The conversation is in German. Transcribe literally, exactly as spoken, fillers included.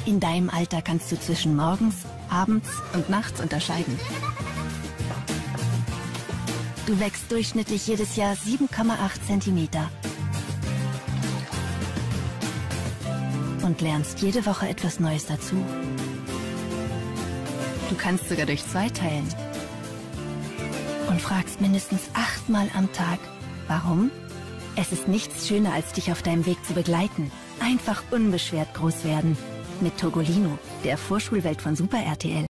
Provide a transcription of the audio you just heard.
In deinem Alter kannst du zwischen morgens, abends und nachts unterscheiden. Du wächst durchschnittlich jedes Jahr sieben Komma acht Zentimeter. Und lernst jede Woche etwas Neues dazu. Du kannst sogar durch zwei teilen. Und fragst mindestens achtmal am Tag, warum? Es ist nichts schöner, als dich auf deinem Weg zu begleiten. Einfach unbeschwert groß werden. Mit Togolino, der Vorschulwelt von Super R T L.